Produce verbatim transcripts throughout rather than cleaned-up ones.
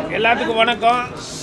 எல்லாத்துக்கும் வணக்கம்.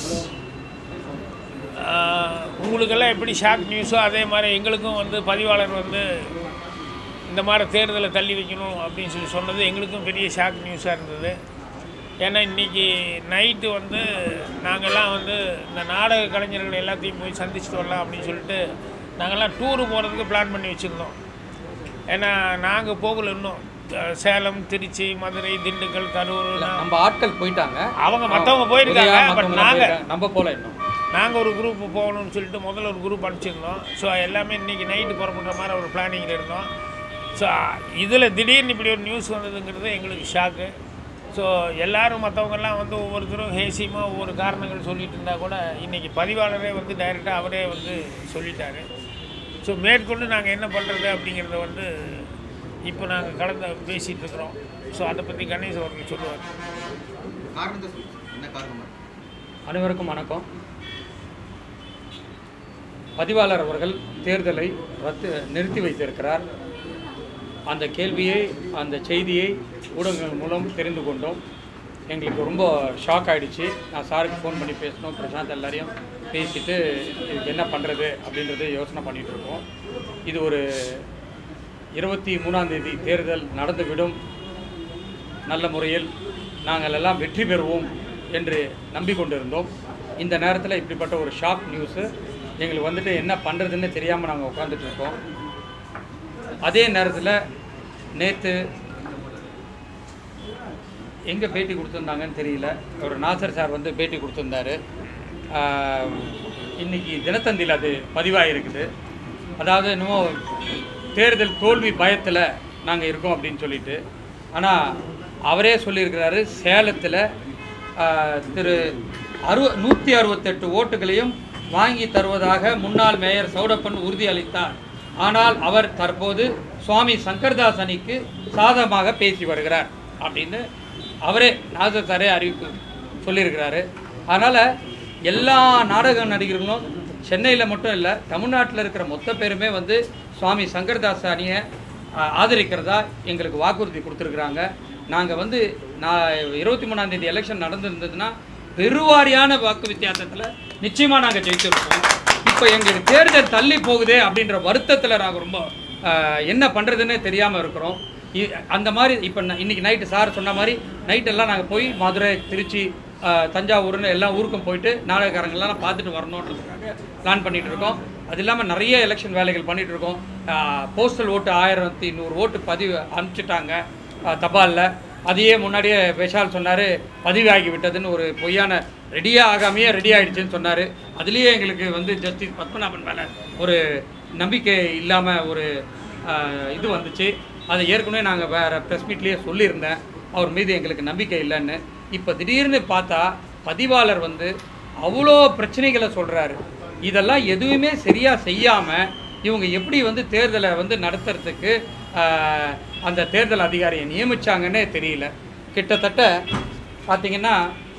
உங்களுக்கெல்லாம் எப்படி ஷாக் நியூஸோ அதே மாதிரி எங்களுக்கும் வந்து பதிவாளர் வந்து இந்த மாதிரி தேர்தலை தள்ளி வைக்கணும் அப்படின்னு சொல்லி சொன்னது எங்களுக்கும் பெரிய ஷாக் நியூஸாக இருந்தது. ஏன்னா இன்றைக்கி நைட்டு வந்து நாங்கள்லாம் வந்து இந்த நாடக கலைஞர்கள் எல்லாத்தையும் போய் சந்திச்சுட்டு வரலாம் அப்படின்னு சொல்லிட்டு நாங்கள்லாம் டூரு போகிறதுக்கு பிளான் பண்ணி வச்சுருந்தோம். ஏன்னா நாங்கள் போகல, இன்னும் சேலம், திருச்சி, மதுரை, திண்டுக்கல், கரூர் நம்ம ஆட்கள் போயிட்டாங்க, அவங்க மற்றவங்க போயிருக்காங்க. பட் நாங்கள் நம்ம போகல, இன்னும் நாங்கள் ஒரு குரூப் போகணும்னு சொல்லிட்டு முதல்ல ஒரு குரூப் அனுப்பிச்சிருந்தோம். ஸோ எல்லாமே இன்றைக்கி நைட்டு புறப்படுற மாதிரி ஒரு பிளானிங்கில் இருந்தோம். ஸோ இதில் திடீர்னு இப்படி ஒரு நியூஸ் வந்ததுங்கிறது எங்களுக்கு ஷாக்கு. ஸோ எல்லோரும் மற்றவங்கெல்லாம் வந்து ஒவ்வொருத்தரும் ஹேசியமாக ஒவ்வொரு காரணங்கள் சொல்லிட்டு இருந்தால் கூட இன்றைக்கி பதிவாளரே வந்து டைரெக்டாக அவரே வந்து சொல்லிட்டார். ஸோ மேற்கொண்டு நாங்கள் என்ன பண்ணுறது அப்படிங்கிறத வந்து இப்போ நாங்கள் கலந்து பேசிகிட்டு இருக்கிறோம். ஸோ அதை பற்றி கணேஷ் அவர்கள் சொல்லுவார். அனைவருக்கும் வணக்கம். பதிவாளர் அவர்கள் தேர்தலை ரத்து நிறுத்தி வைத்திருக்கிறார். அந்த கேள்வியை, அந்த செய்தியை ஊடகங்கள் மூலம் தெரிந்து கொண்டோம். எங்களுக்கு ரொம்ப ஷாக் ஆகிடுச்சு. நான் சாருக்கு ஃபோன் பண்ணி பேசணும், பிரசாந்த் எல்லாரையும் பேசிட்டு இதுக்கு என்ன பண்ணுறது அப்படின்றத யோசனை பண்ணிகிட்ருக்கோம். இது ஒரு இருபத்தி மூணாம் தேதி தேர்தல் நடந்துவிடும், நல்ல முறையில் நாங்கள் எல்லாம் வெற்றி பெறுவோம் என்று நம்பிக்கொண்டிருந்தோம். இந்த நேரத்தில் இப்படிப்பட்ட ஒரு ஷாக் நியூஸு எங்களுக்கு வந்துட்டு என்ன பண்ணுறதுன்னு தெரியாமல் நாங்கள் உட்காந்துட்டு இருக்கோம். அதே நேரத்தில் நேற்று எங்கே பேட்டி கொடுத்துருந்தாங்கன்னு தெரியல, ஒரு நாசர் சார் வந்து பேட்டி கொடுத்துருந்தாரு. இன்றைக்கி தினத்தந்தியில் அது பதிவாக இருக்குது. அதாவது இன்னும் தேர்தல் தோல்வி பயத்தில் நாங்கள் இருக்கோம் அப்படின்னு சொல்லிட்டு. ஆனால் அவரே சொல்லியிருக்கிறாரு, சேலத்தில் திரு அறுவ நூற்றி அறுபத்தெட்டு ஓட்டுகளையும் வாங்கி தருவதாக முன்னாள் மேயர் சௌடப்பன் உறுதியளித்தார். ஆனால் அவர் தற்போது சுவாமி சங்கர்தாஸ் அணிக்கு சாதகமாக பேசி வருகிறார் அப்படின்னு அவரே நாசர் சாரே அறிவிப்பு சொல்லியிருக்கிறாரு. அதனால் எல்லா நாடக நடிகர்களும் சென்னையில் மட்டும் இல்லை, தமிழ்நாட்டில் இருக்கிற மொத்த பேருமே வந்து சுவாமி சங்கர்தாஸ் அணியை ஆதரிக்கிறதா எங்களுக்கு வாக்குறுதி கொடுத்துருக்குறாங்க. நாங்கள் வந்து நான் இருபத்தி மூணாம் தேதி எலெக்ஷன் நடந்துருந்ததுன்னா பெருவாரியான வாக்கு வித்தியாசத்தில் நிச்சயமாக நாங்கள் ஜெயிச்சிருக்கோம். இப்போ எங்களுக்கு தேர்தல் தள்ளி போகுதே அப்படின்ற வருத்தத்தில் நாங்கள் ரொம்ப என்ன பண்ணுறதுன்னு தெரியாமல் இருக்கிறோம். அந்த மாதிரி இப்போ இன்றைக்கி நைட்டு சார் சொன்ன மாதிரி நைட்டெல்லாம் நாங்கள் போய் மதுரை, திருச்சி, தஞ்சாவூர்னு எல்லா ஊருக்கும் போயிட்டு நாடகக்காரங்கள்லாம் பார்த்துட்டு வரணுன்றதுக்காக பிளான் பண்ணிகிட்டு இருக்கோம். அது இல்லாமல் நிறைய எலெக்ஷன் வேலைகள் பண்ணிகிட்டு இருக்கோம். போஸ்டல் ஓட்டு ஆயிரத்தி நூறு ஓட்டு பதிவு அனுப்பிச்சிட்டாங்க தபாலில். அதையே முன்னாடியே விஷால் சொன்னார், பதிவாகி விட்டதுன்னு ஒரு பொய்யான ரெடியாக ஆகாமையே ரெடி ஆகிடுச்சுன்னு சொன்னார். அதுலேயே எங்களுக்கு வந்து ஜஸ்டிஸ் பத்மநாபன் மேலே ஒரு நம்பிக்கை இல்லாமல் ஒரு இது வந்துச்சு. அதை ஏற்கனவே நாங்கள் வேறு ப்ரெஸ் மீட்லேயே சொல்லியிருந்தேன், அவர் மீது எங்களுக்கு நம்பிக்கை இல்லைன்னு. இப்போ திடீர்னு பார்த்தா பதிவாளர் வந்து அவ்வளோ பிரச்சனைகளை சொல்கிறாரு. இதெல்லாம் எதுவுமே சரியாக செய்யாமல் இவங்க எப்படி வந்து தேர்தலை வந்து நடத்துறதுக்கு அந்த தேர்தல் அதிகாரியை நியமித்தாங்கன்னே தெரியல. கிட்டத்தட்ட பார்த்திங்கன்னா,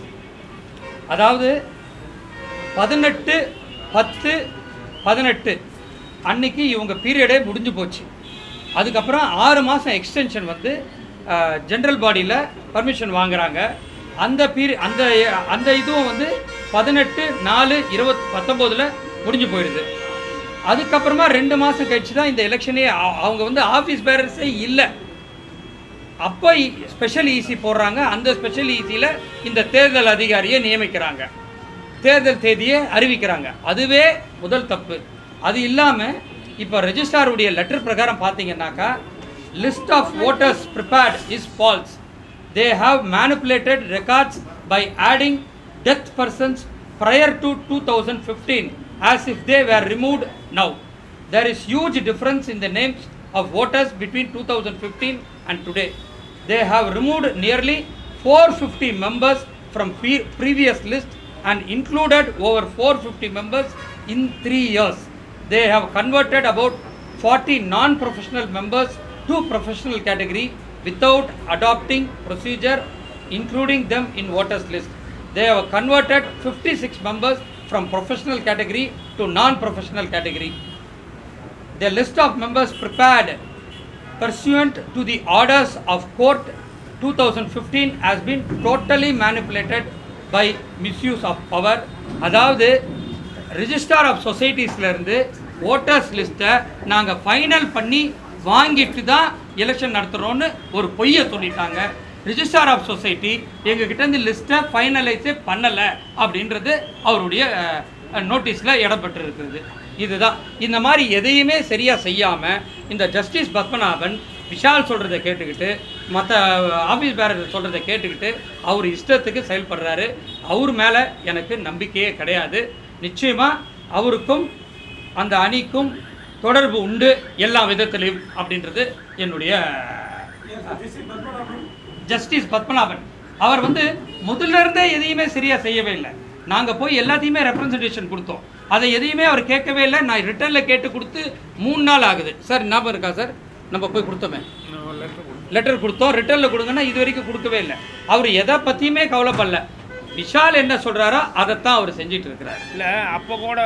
அதாவது பதினெட்டு பத்து பதினெட்டு அன்னைக்கு இவங்க பீரியடே முடிஞ்சு போச்சு. அதுக்கப்புறம் ஆறு மாதம் எக்ஸ்டென்ஷன் வந்து ஜென்ரல் பாடியில் பர்மிஷன் வாங்குகிறாங்க. அந்த பீரி அந்த அந்த இதுவும் வந்து பதினெட்டு நாலு இருபத் பத்தொம்போதில் முடிஞ்சு போயிடுது. அதுக்கப்புறமா ரெண்டு மாதம் கழிச்சு தான் இந்த எலெக்ஷனே. அவங்க வந்து ஆஃபீஸ் பேரர்ஸே இல்லை. அப்போ ஸ்பெஷல் ஈசி போடுறாங்க. அந்த ஸ்பெஷல் ஈசியில் இந்த தேர்தல் அதிகாரியை நியமிக்கிறாங்க, தேர்தல் தேதியை அறிவிக்கிறாங்க. அதுவே முதல் தப்பு. அது இல்லாமல் இப்போ ரெஜிஸ்ட்ராருடைய லெட்டர் பிரகாரம் பார்த்தீங்கன்னாக்கா, list of voters prepared is false. They have manipulated records by adding death persons prior to two thousand fifteen as if they were removed now. There is huge difference in the names of voters between two thousand fifteen and today. They have removed nearly four hundred fifty members from pre previous list and included over four hundred fifty members in three years. They have converted about forty non-professional members to professional category without adopting procedure including them in voters list. They have converted fifty-six members from professional category to non-professional category. The list of members prepared pursuant to the orders of court two thousand fifteen has been totally manipulated by misuse of power. அதாவது registrar of சொசைட்டிஸ்லேருந்து voters லிஸ்ட்டை நாங்கள் final பண்ணி வாங்கிட்டு தான் election நடத்துகிறோன்னு ஒரு பொய்யை சொல்லிட்டாங்க. ரிஜிஸ்டார் ஆஃப் சொசைட்டி எங்ககிட்டேருந்து லிஸ்ட்டை ஃபைனலைஸே பண்ணலை அப்படின்றது அவருடைய நோட்டீஸில் இடம்பெற்றிருக்கிறது. இதுதான் இந்த மாதிரி எதையுமே சரியாக செய்யாமல் இந்த ஜஸ்டிஸ் பத்மநாபன் விஷால் சொல்கிறத கேட்டுக்கிட்டு மற்ற ஆஃபீஸ் பேரர் சொல்கிறத கேட்டுக்கிட்டு அவர் இஷ்டத்துக்கு செயல்படுறாரு. அவர் மேலே எனக்கு நம்பிக்கையே கிடையாது. நிச்சயமாக அவருக்கும் அந்த அணிக்கும் தொடர்பு உண்டு எல்லா விதத்திலையும் அப்படின்றது என்னுடைய. ஜஸ்டிஸ் பத்மநாபன் அவர் வந்து முதல்ல இருந்தே எதையுமே சரியாக செய்யவே இல்லை. நாங்கள் போய் எல்லாத்தையுமே ரெப்ரசன்டேஷன் கொடுத்தோம், அதை எதையுமே அவர் கேட்கவே இல்லை. நான் ரிட்டர்னில் கேட்டு கொடுத்து மூணு நாள் ஆகுது சார். ஞாபகம் இருக்கா சார்? நம்ம போய் கொடுத்தோமே, லெட்டர் கொடுத்தோம், ரிட்டர்னில் கொடுங்கன்னா இது வரைக்கும் கொடுக்கவே இல்லை. அவர் எதை பற்றியுமே கவலைப்படல. விஷால் என்ன சொல்கிறாரோ அதைத்தான் அவர் செஞ்சிட்டு இருக்கிறார். இல்லை அப்போ கூட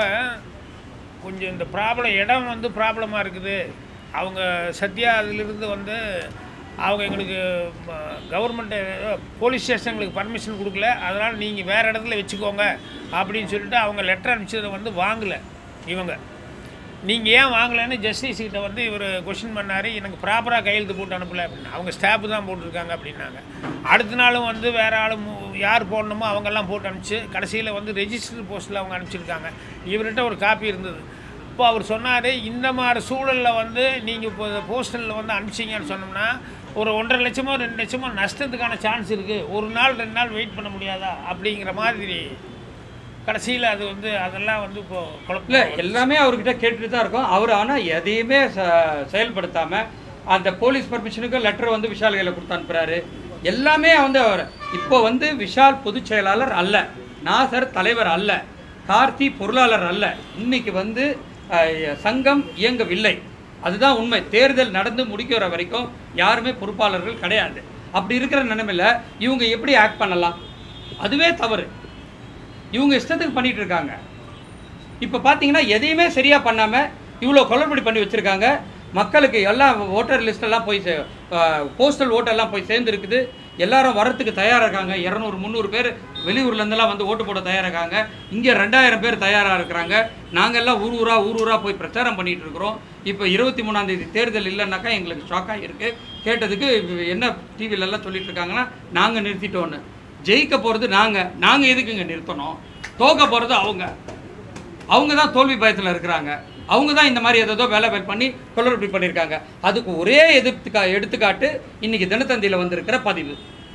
கொஞ்சம் இந்த ப்ராப்ளம் இடம் வந்து ப்ராப்ளமாக இருக்குது. அவங்க சத்யா அதிலிருந்து வந்து அவங்க எங்களுக்கு கவர்மெண்ட்டு போலீஸ் ஸ்டேஷனுங்களுக்கு பர்மிஷன் கொடுக்கல, அதனால் நீங்கள் வேறு இடத்துல வச்சுக்கோங்க அப்படின்னு சொல்லிட்டு அவங்க லெட்டர் அனுப்பிச்சதை வந்து வாங்கலை. இவங்க நீங்கள் ஏன் வாங்கலைன்னு ஜஸ்டிஸ் கிட்ட வந்து இவர் கொஷின் பண்ணார். எனக்கு ப்ராப்பராக கையெழுத்து போட்டு அனுப்பலை அப்படின்னு. அவங்க ஸ்டாப்பு தான் போட்டிருக்காங்க அப்படின்னாங்க. அடுத்த நாளும் வந்து வேறு ஆளும் யார் போடணுமோ அவங்கெல்லாம் போட்டு அனுப்பிச்சு கடைசியில் வந்து ரெஜிஸ்டர் போஸ்ட்டில் அவங்க அனுப்பிச்சிருக்காங்க. இவர்கிட்ட ஒரு காப்பி இருந்தது. இப்போ அவர் சொன்னார், இந்த மாதிரி சூழலில் வந்து நீங்கள் இப்போ போஸ்டலில் வந்து அனுப்பிச்சிங்கன்னு சொன்னோம்னா ஒரு ஒன்றரை லட்சமோ ரெண்டு லட்சமோ நஷ்டத்துக்கான சான்ஸ் இருக்குது. ஒரு நாள் ரெண்டு நாள் வெயிட் பண்ண முடியாதா அப்படிங்கிற மாதிரி கடைசியில் அது வந்து அதெல்லாம் வந்து இப்போ குழப்பம். எல்லாமே அவர்கிட்ட கேட்டுட்டு தான் இருக்கும் அவர். ஆனால் எதையுமே செயல்படுத்தாமல் அந்த போலீஸ் பர்மிஷனுக்கு லெட்டர் வந்து விஷால் கையில் கொடுத்து அனுப்புகிறாரு. எல்லாமே வந்து அவர் இப்போ வந்து விஷால் பொதுச் செயலாளர் அல்ல, நாசர் தலைவர் அல்ல, கார்த்தி பொருளாளர் அல்ல. இன்னைக்கு வந்து சங்கம் இயங்கவில்லை. அதுதான் உண்மை. தேர்தல் நடந்து முடிக்கிற வரைக்கும் யாருமே பொறுப்பாளர்கள் கிடையாது. அப்படி இருக்கிற நிலைமையில் இவங்க எப்படி ஆக்ட் பண்ணலாம்? அதுவே தவறு. இவங்க இஷ்டத்துக்கு பண்ணிட்டு இருக்காங்க. இப்போ பார்த்தீங்கன்னா எதையுமே சரியாக பண்ணாமல் இவ்வளோ குளறுபடி பண்ணி வச்சுருக்காங்க. மக்களுக்கு எல்லாம் ஓட்டர் லிஸ்டெல்லாம் போய் போஸ்டல் ஓட்டெல்லாம் போய் சேர்ந்துருக்குது. எல்லாரும் வரத்துக்கு தயாராக இருக்காங்க. இரநூறு முந்நூறு பேர் வெளியூர்லேருந்தெல்லாம் வந்து ஓட்டு போட தயாராக இருக்காங்க. இங்கே ரெண்டாயிரம் பேர் தயாராக இருக்கிறாங்க. நாங்கள்லாம் ஊர் ஊராக ஊர் ஊராக போய் பிரச்சாரம் பண்ணிகிட்டு இருக்கிறோம். இப்போ இருபத்தி மூணாம் தேதி தேர்தல் இல்லைன்னாக்கா எங்களுக்கு ஷாக்காக இருக்குது. கேட்டதுக்கு என்ன டிவிலெல்லாம் சொல்லிட்டு இருக்காங்கன்னா நாங்கள் நிறுத்திட்டோன்னு. ஜெயிக்க போகிறது நாங்கள், நாங்கள் எதுக்குங்க நிறுத்தணும்? தோக்க போகிறது அவங்க. அவங்க தான் தோல்வி பயத்தில் இருக்கிறாங்க. அவங்க தான் இந்த மாதிரி ஏதோ வேலை பண்ணி குளறுபடி பண்ணியிருக்காங்க. அதுக்கு ஒரே எதிர்த்துக்கா எடுத்துக்காட்டு இன்னைக்கு தினத்தந்தியில் வந்திருக்கிற பதிவு.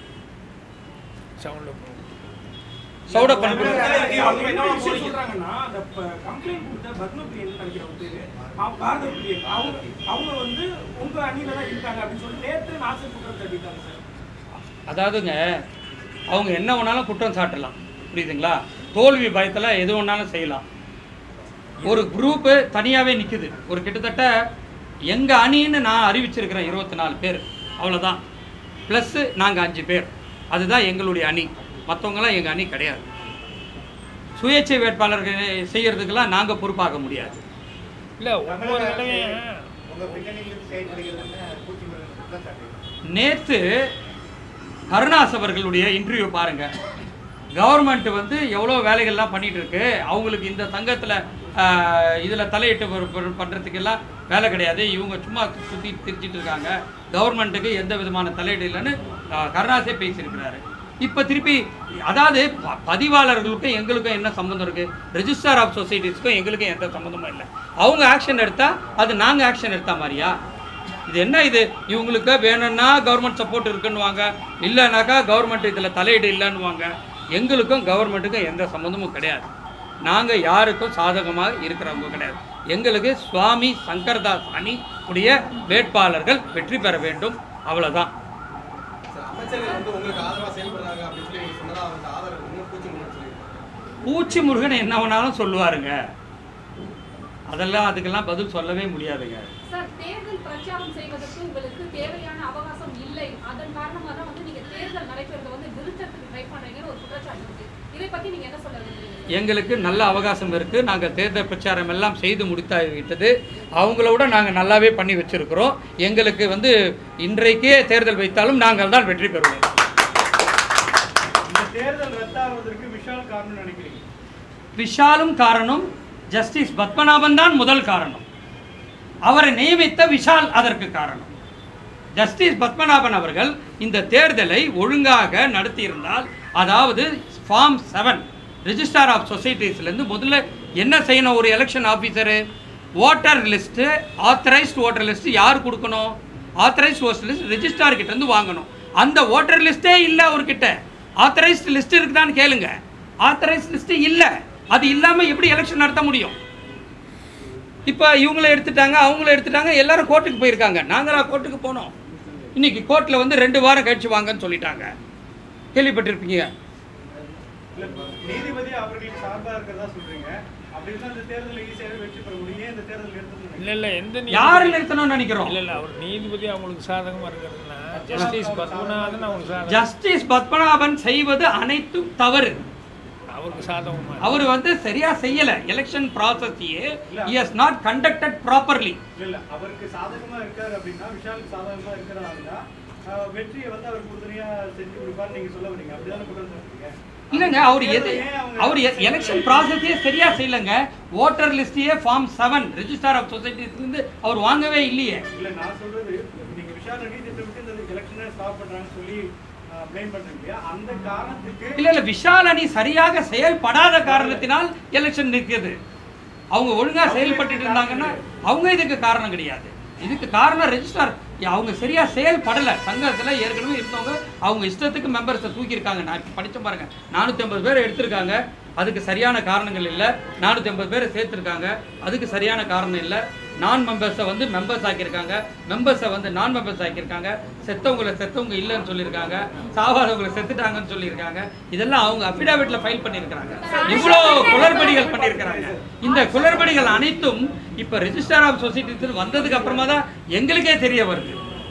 சவுட பண்ண அதாவதுங்க அவங்க என்ன வேணாலும் குற்றம் சாட்டலாம், புரியுதுங்களா? தோல்வி பயத்தில் எது வேணாலும் செய்யலாம். ஒரு குரூப்பு தனியாகவே நிற்குது. ஒரு கிட்டத்தட்ட எங்கள் அணின்னு நான் அறிவிச்சிருக்கிறேன் இருபத்தி நாலு பேர், அவ்வளோதான். ப்ளஸ்ஸு நாங்கள் அஞ்சு பேர், அதுதான் எங்களுடைய அணி. மற்றவங்களாம் எங்கள் அணி கிடையாது. சுயேட்சை வேட்பாளர்கள் செய்கிறதுக்கெல்லாம் நாங்கள் பொறுப்பாக முடியாது. இல்லை ஒவ்வொரு நேற்று கருணாஸ் அவர்களுடைய இன்டர்வியூ பாருங்கள். கவர்மெண்ட் வந்து எவ்வளோ வேலைகள்லாம் பண்ணிகிட்டு இருக்கு. அவங்களுக்கு இந்த சங்கத்தில் இதில் தலையிட்டு பண்ணுறதுக்கெல்லாம் வேலை கிடையாது. இவங்க சும்மா சுற்றி திரிச்சிட்டு இருக்காங்க. கவர்மெண்ட்டுக்கு எந்த விதமான தலையீடு இல்லைன்னு கருணாஸே பேசியிருக்கிறாரு. இப்போ திருப்பி அதாவது பதிவாளர்களுக்கும் எங்களுக்கும் என்ன சம்மந்தம் இருக்குது? ரெஜிஸ்டார் ஆஃப் சொசைட்டிஸ்க்கும் எங்களுக்கும் எந்த சம்மந்தமும் இல்லை. அவங்க ஆக்ஷன் எடுத்தால் அது நாங்கள் ஆக்ஷன் எடுத்தா மாதிரியா? இது என்ன இது? இவங்களுக்கு வேணும்னா கவர்மெண்ட் சப்போர்ட் இருக்குன்னுவாங்க, இல்லைனாக்கா கவர்மெண்ட் இதில் தலையீடு இல்லைன்னுவாங்க. எங்களுக்கும் கவர்மெண்ட்டுக்கும் எந்த சம்மந்தமும் கிடையாது. நாங்கள் யாருக்கும் சாதகமாக இருக்கிறவங்க கிடையாது. எங்களுக்கு சுவாமி சங்கர்தாஸ் அணி உடைய வேட்பாளர்கள் வெற்றி பெற வேண்டும், அவ்வளோதான். பூச்சி முருகன் என்ன வேணாலும் சொல்லுவாருங்க. அதெல்லாம் அதுக்கெல்லாம் பதில் சொல்லவே முடியாதுங்க. சார், தேர்தல் பிரச்சாரம் செய்வதற்கு உங்களுக்கு தேவையான அவகாசம் இல்லை. அதன் காரணமாக தான் வந்து நீங்க தேர்தல் நடைபெறத வந்து நிறுத்தத்துக்கு ட்ரை பண்றீங்கன்னு ஒரு குற்றச்சாட்டு இருக்கு. இதை பத்தி நீங்க என்ன சொல்ல விரும்புறீங்க? எங்களுக்கு நல்ல அவகாசம் இருக்கு. நாங்க தேர்தல் பிரச்சாரம் எல்லாம் செய்து முடித்தாகிவிட்டது. அவங்களோட நாங்க நல்லாவே பண்ணி வச்சிருக்கிறோம். எங்களுக்கு வந்து இன்றைக்கே தேர்தல் வைத்தாலும் நாங்கள் தான் வெற்றி பெறுவோம். தேர்தல் ரத்தாக ஆவதற்கு விஷால் காரணம் நினைக்கிறீங்க? விஷாலும் காரணம், ஜஸ்டிஸ் பத்மநாபன் தான் முதல் காரணம். அவரை நியமித்த விஷால் அதற்கு காரணம். ஜஸ்டிஸ் பத்மநாபன் அவர்கள் இந்த தேர்தலை ஒழுங்காக நடத்தியிருந்தால், அதாவது ஃபார்ம் செவன் ரிஜிஸ்டார் ஆஃப் சொசைட்டிஸ்லேருந்து முதல்ல என்ன செய்யணும்? ஒரு election officer voter list, authorised voter list யார் கொடுக்கணும்? ஆத்தரைஸ்ட் ஓட்டர் லிஸ்ட் ரிஜிஸ்டார் கிட்டேருந்து வாங்கணும். அந்த ஓட்டர் லிஸ்ட்டே இல்லை அவர்கிட்ட. ஆத்தரைஸ்ட் லிஸ்ட் இருக்குதான்னு கேளுங்க. ஆத்தரைஸ்ட் லிஸ்ட்டு இல்லை. அது இல்லாமல் எப்படி எலெக்ஷன் நடத்த முடியும்? இப்போ இவங்கள எடுத்துட்டாங்க, அவங்கள எடுத்துட்டாங்க, எல்லாரும் கோர்ட்டுக்கு போயிருக்காங்க. நாங்களா கோர்ட்டுக்கு போனோம்? இன்னைக்கு கோர்ட்டில் வந்து ரெண்டு வாரம் கழிச்சு வாங்கன்னு சொல்லிட்டாங்க. கேள்விப்பட்டிருப்பீங்க. நீதிபதி அவர்களுக்கு சார்பாக இருக்கிறதா சொல்றீங்க. அப்படி இருந்தால் இந்த தேர்தலில் ஈஸியாக வெற்றி பெற முடியும். இந்த தேர்தல் எடுத்து இல்லை இல்லை எந்த யார் நிறுத்தணும்னு நினைக்கிறோம்? இல்லை இல்லை அவர் நீதிபதி அவங்களுக்கு சாதகமாக இருக்கிறதுனா ஜஸ்டிஸ் பத்மநாபன் அவங்களுக்கு சாதகம். ஜஸ்டிஸ் பத்மநாபன் செய்வது அனைத்தும் தவறு. அவருக்கு சாதகமாக அவர் வந்து சரியா செய்யல. எலெக்ஷன் ப்ராசஸையே he has not conducted properly. இல்ல அவருக்கு சாதகமா இருக்காரு அப்படின்னா, விஷாலுக்கு சாதகமா இருக்கிறாருன்னா வெற்றியை வந்து அவர் உறுதுணையா செஞ்சு கொடுப்பாரு நீங்க சொல்ல வரீங்க. அப்படிதானே குற்றம் சொல்றீங்க? இல்லைங்க, அவர் எது அவர் எலெக்ஷன் ப்ராசஸையே சரியா செய்யலங்க. ஓட்டர் லிஸ்டையே ஃபார்ம் செவன் ரிஜிஸ்டார் ஆஃப் சொசைட்டிஸ்லேருந்து அவர் வாங்கவே இல்லையே. இல்ல நான் சொல்றது, நீங்க விஷால் ரெட்டி திட்டமிட்டு இந்த எலெக்ஷனை ஸ்டாப் பண்றாங்கன்னு சொல்லி ப்ளேம் பண்றீங்க. அந்த காரணத்துக்கு இல்ல இல்ல விஷால் அணி சரியாக செயல்படாத காரணத்தினால் எலெக்ஷன் நிற்கிறது. அவங்க ஒழுங்கா செயல்பட்டு இருந்தாங்கன்னா அவங்க இதுக்கு காரணம் கிடையாது. இதுக்கு காரணம் ரெஜிஸ்டார் அவங்க சரியா செயல்படலை. சங்கத்தில் ஏற்கனவே இருந்தவங்க அவங்க இஷ்டத்துக்கு மெம்பர்ஸை தூக்கியிருக்காங்க. நான் படித்த பாருங்க, நானூற்றி ஐம்பது பேர் எடுத்திருக்காங்க. அதுக்கு சரியான காரணங்கள் இல்லை. நானூற்றி ஐம்பது பேரை சேர்த்துருக்காங்க. அதுக்கு சரியான காரணம் இல்லை. நான் மெம்பர்ஸை வந்து மெம்பர்ஸ் ஆக்கியிருக்காங்க. மெம்பர்ஸை வந்து நான் மெம்பர்ஸ் ஆக்கியிருக்காங்க. செத்தவங்களை செத்தவங்க இல்லைன்னு சொல்லியிருக்காங்க. சாவாதவங்களை செத்துட்டாங்கன்னு சொல்லியிருக்காங்க. இதெல்லாம் அவங்க அஃபிடாவிட்ல ஃபைல் பண்ணியிருக்காங்க. இவ்வளோ குளறுபடிகள் பண்ணியிருக்கிறாங்க. இந்த குளறுபடிகள் அனைத்தும் இப்போ ரெஜிஸ்டார் ஆஃப் சொசைட்டிஸ் வந்ததுக்கு அப்புறமா தான் எங்களுக்கே தெரிய வருது.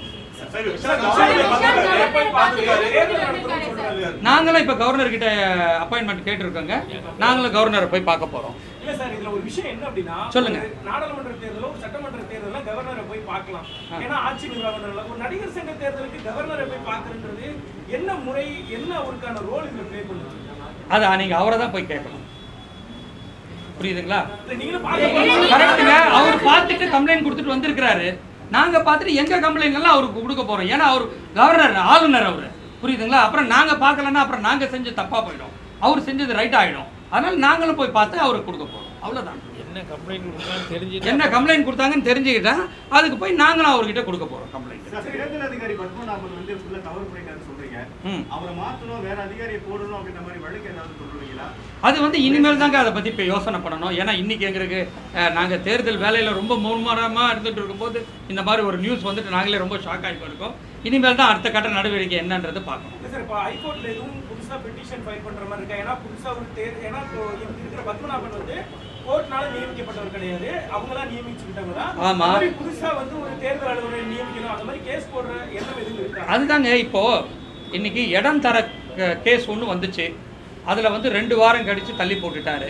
நாங்களும் இப்ப கவர்னர் கிட்ட அப்பாயின்மெண்ட் கேட்டிருக்கோங்க. நாங்களும் கவர்னரை போய் பார்க்க போறோம். இல்ல சார், இதுல ஒரு விஷயம் என்ன அப்படின்னா, சொல்லுங்க. நாடாளுமன்ற தேர்தலோ சட்டமன்ற தேர்தலோ கவர்னரை போய் பார்க்கலாம். ஏன்னா ஆட்சி நிர்வாகம். ஒரு நடிகர் சங்க தேர்தலுக்கு கவர்னரை போய் பார்க்கறது என்ன முறை, என்ன அவருக்கான ரோல் இதுல பிளே பண்ணுது? அதான் நீங்க அவரை தான் போய் கேட்கணும். புரியுதுங்களா? நீங்களும் கரெக்டுங்க. அவர் பார்த்துட்டு கம்ப்ளைண்ட் கொடுத்துட்டு வந்திருக்கிறாரு. நாங்க பார்த்துட்டு எங்க கம்ப்ளைண்ட் எல்லாம் அவருக்கு கொடுக்க போறோம். ஏன்னா அவர் கவர்னர், ஆளுநர் அவரு. புரியுதுங்களா? அப்புறம் நாங்க பார்க்கலன்னா அப்புறம் நாங்க செஞ்சு தப்பா போயிடும். அவர் செஞ்சது ரைட் ஆயிடும். அதனால நாங்களும் போய் பார்த்து அவருக்கு கொடுக்க போறோம். அவ்வளவுதான். என்ன கம்ப்ளைண்ட் கொடுத்தாங்கன்னு தெரிஞ்சு என்ன கம்ப்ளைண்ட் கொடுத்தாங்கன்னு தெரிஞ்சுக்கிட்டா அதுக்கு போய் நாங்களும் அவர்கிட்ட கொடுக்க போறோம் கம்ப்ளைண்ட். தேர்தல் அதிகாரி பத்மநாபன் வந்து ஃபுல்லா தவறு பண்ணிட்டாருன்னு சொல்றீங்க. அவரை மாத்தணும், வேற அதிகாரியை போடணும் அப்படின்ற மாதிரி வழக்கு ஏதாவது சொல்றீங்களா? அது வந்து இனிமேல் தாங்க அதை பத்தி இப்போ யோசனை பண்ணணும். ஏன்னா இன்னைக்கு எங்களுக்கு நாங்க தேர்தல் வேலையில ரொம்ப மும்முரமா இருந்துட்டு இருக்கும்போது இந்த மாதிரி ஒரு நியூஸ் வந்துட்டு நாங்களே ரொம்ப ஷாக் ஆகி போயிருக்கோம். இனிமேல் தான் அடுத்த கட்ட நடவடிக்கை என்னன்றது பார்க்கணும். சார், இப்போ ஹைகோர்ட்ல எதுவும் புதுசா பெட்டிஷன் ஃபைல் பண்ற மாதிரி இருக்கா? ஏன்னா புதுசா ஒரு தேர் ஏன்னா இருக்கிற பத்மநாபன் வந்து கோர்ட்னால நியமிக்கப்பட்டவர் கிடையாது. அவங்களாம் நியமிச்சுக்கிட்டவங்க தான். ஆமா. புதுசா வந்து ஒரு தேர்தல் அலுவலரை நியமிக்கணும் அந்த மாதிரி கேஸ் போடுற எண்ணம் எதுவும் இருக்கா? அதுதாங்க இப்போ இன்னைக்கு இடம் தர கேஸ் ஒன்று வந்துச்சு. அதில் வந்து ரெண்டு வாரம் கழித்து தள்ளி போட்டுட்டாரு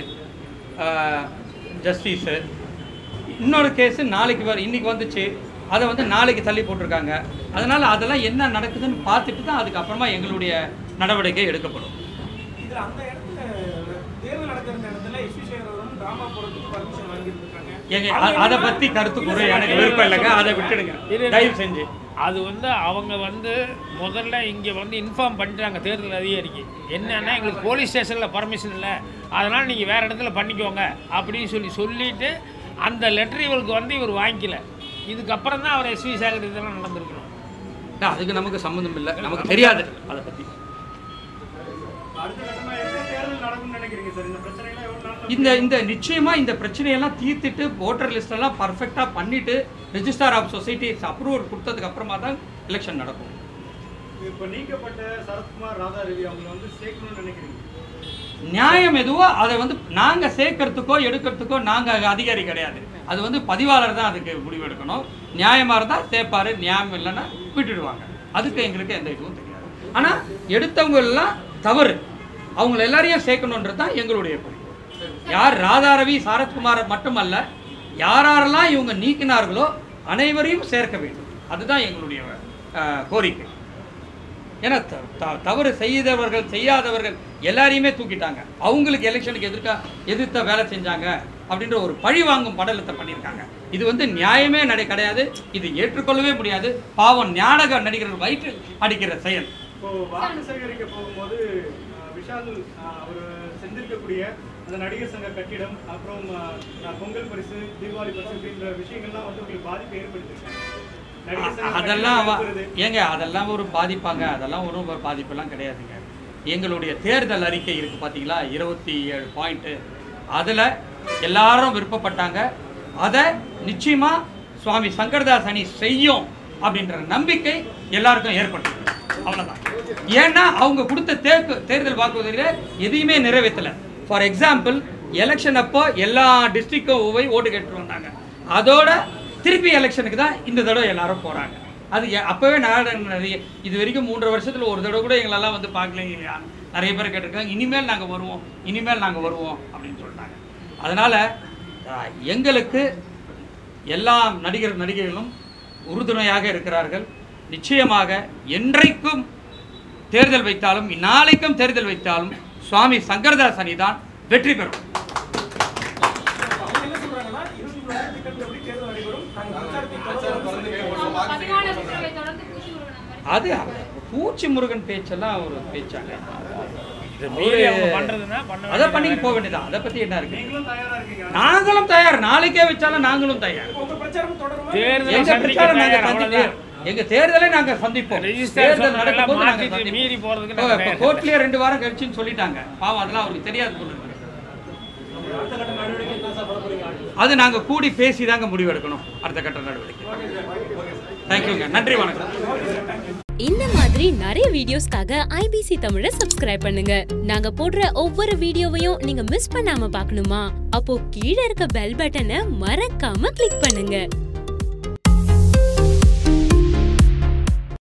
ஜஸ்டிஸு. இன்னொரு கேஸு நாளைக்கு வர இன்னைக்கு வந்துச்சு. அதை வந்து நாளைக்கு தள்ளி போட்டிருக்காங்க. அதனால் அதெல்லாம் என்ன நடக்குதுன்னு பார்த்துட்டு தான் அதுக்கப்புறமா எங்களுடைய நடவடிக்கை எடுக்கப்படும். இதில் அந்த இடத்துல தேர்தல் நடக்கிற இடத்துல எஸ்பி சேகரவரும் டிராமா போகிறதுக்கு பர்மிஷன் வாங்கியிருக்காங்க. எங்க அதை பற்றி கருத்து கூற எனக்கு விருப்பம் இல்லைங்க. அதை விட்டுடுங்க தயவு செஞ்சு. அது வந்து அவங்க வந்து முதல்ல இங்கே வந்து இன்ஃபார்ம் பண்ணிட்டாங்க தேர்தல் அதிகாரிக்கு. என்னன்னா எங்களுக்கு போலீஸ் ஸ்டேஷனில் பர்மிஷன் இல்லை, அதனால் நீங்கள் வேறு இடத்துல பண்ணிக்கோங்க அப்படின்னு சொல்லி சொல்லிவிட்டு அந்த லெட்டர் இவருக்கு வந்து இவர் வாங்கிக்கல. இதுக்கப்புறம் தான் அவர் எஸ்வி சேகர் இதெல்லாம் நடந்திருக்கணும். அதுக்கு நமக்கு சம்மந்தம் இல்லை, நமக்கு தெரியாது அதை பற்றி. இந்த இந்த நிச்சயமா இந்த பிரச்சனையெல்லாம் தீர்த்துட்டு ஓட்டர் லிஸ்ட் எல்லாம் பர்ஃபெக்டா பண்ணிட்டு ரெஜிஸ்டார் ஆஃப் சொசைட்டிஸ் அப்ரூவல் கொடுத்ததுக்கு அப்புறமா தான் எலெக்ஷன் நடக்கும். இப்போ நீக்கப்பட்ட சரத்குமார் ராதா ரவி அவங்க வந்து சேர்க்கணும்னு நினைக்கிறீங்க? நியாயம் எதுவோ அதை வந்து நாங்க சேர்க்கறதுக்கோ எடுக்கிறதுக்கோ நாங்க அதிகாரி கிடையாது. அது வந்து பதிவாளர் தான் அதுக்கு முடிவு எடுக்கணும். நியாயமா இருந்தா சேர்ப்பாரு, நியாயம் இல்லைன்னா விட்டுடுவாங்க. அதுக்கு எங்களுக்கு எந்த இதுவும் தெரியாது. ஆனா எடுத்தவங்க எல்லாம் தவறு, அவங்கள எல்லாரையும் சேர்க்கணுன்றது தான் எங்களுடைய குறிக்கோள். யார் ராதாரவி சரத்குமார் மட்டுமல்ல, யாரெல்லாம் இவங்க நீக்கினார்களோ அனைவரையும் சேர்க்க வேண்டும். அதுதான் எங்களுடைய கோரிக்கை. ஏன்னா தவறு செய்தவர்கள் செய்யாதவர்கள் எல்லாரையுமே தூக்கிட்டாங்க. அவங்களுக்கு எலெக்ஷனுக்கு எதிர்க்க எதிர்த்த வேலை செஞ்சாங்க அப்படின்ற ஒரு பழி வாங்கும் படலத்தை பண்ணியிருக்காங்க. இது வந்து நியாயமே நடை கிடையாது. இது ஏற்றுக்கொள்ளவே முடியாது. பாவம் நாடக நடிகர்கள் வயிற்றில் அடிக்கிற செயல். இப்போ வாக்கு சேகரிக்க போகும்போது விஷால் அவர் செஞ்சிருக்கக்கூடிய அந்த நடிகர் சங்க கட்டிடம், அப்புறம் பொங்கல் பரிசு, தீபாவளி பரிசு அப்படின்ற விஷயங்கள்லாம் வந்து உங்களுக்கு பாதிப்பு ஏற்படுத்திருக்கு. அதெல்லாம் ஏங்க அதெல்லாம் ஒரு பாதிப்பாங்க? அதெல்லாம் ஒரு பாதிப்பெல்லாம் கிடையாதுங்க. எங்களுடைய தேர்தல் அறிக்கை இருக்குது பார்த்தீங்களா, இருபத்தி ஏழு பாயிண்ட்டு, அதில் எல்லாரும் விருப்பப்பட்டாங்க. அதை நிச்சயமாக சுவாமி சங்கரதாஸ் அணி செய்யும் அப்படின்ற நம்பிக்கை எல்லாருக்கும் ஏற்பட்டது. அவ்வளோதான். ஏன்னா அவங்க கொடுத்த தேர்க்கு தேர்தல் வாக்குறுதியில் எதையுமே நிறைவேற்றலை. ஃபார் எக்ஸாம்பிள், எலெக்ஷன் அப்போ எல்லா டிஸ்ட்ரிக்டும் போய் ஓட்டு கேட்டு வந்தாங்க. அதோட திருப்பி எலெக்ஷனுக்கு தான் இந்த தடவை எல்லாரும் போகிறாங்க. அது அப்போவே நாடு நிறைய இது வரைக்கும் மூன்றரை வருஷத்தில் ஒரு தடவை கூட எங்களெல்லாம் வந்து பார்க்கலைங்க இல்லையா? நிறைய பேர் கேட்டிருக்காங்க, இனிமேல் நாங்கள் வருவோம் இனிமேல் நாங்கள் வருவோம் அப்படின்னு சொல்லிட்டாங்க. அதனால் எங்களுக்கு எல்லா நடிகர் நடிகைகளும் உறுதுணையாக இருக்கிறார்கள். நிச்சயமாக என்றைக்கும் தேர்தல் வைத்தாலும் நாளைக்கும் தேர்தல் வைத்தாலும் சுவாமி சங்கரதாஸ் அணி தான் வெற்றி பெறும். அது பூச்சி முருகன் பேச்செல்லாம் ஒரு பேச்சாங்க. அதை பண்ணிட்டு போக வேண்டியதான். அதை பத்தி என்ன இருக்கு? நாங்களும் தயார். நாளைக்கே வச்சாலும் நாங்களும் தயார். எங்க பிரச்சாரம் நாங்க சந்திப்போம். எங்க தேர்தலை நாங்க சந்திப்போம். தேர்தல் நடக்கும்போது நாங்க சந்திப்போம். கோர்ட்லயே ரெண்டு வாரம் கழிச்சுன்னு சொல்லிட்டாங்க. பாவம், அதெல்லாம் அவருக்கு தெரியாது சொல்லுங்க. அது நாங்க கூடி பேசி தாங்க முடிவெடுக்கணும் அடுத்த கட்ட நடவடிக்கை. தேங்க்யூங்க. நன்றி, வணக்கம். இந்த மாதிரி நிறைய வீடியோஸ்க்காக ஐ பி சி தமிழை சப்ஸ்கிரைப் பண்ணுங்க. நாங்க போடுற ஒவ்வொரு வீடியோவையும் நீங்க மிஸ் பண்ணாம பார்க்கணுமா? அப்போ கீழே இருக்க பெல் பட்டனை மறக்காம கிளிக் பண்ணுங்க.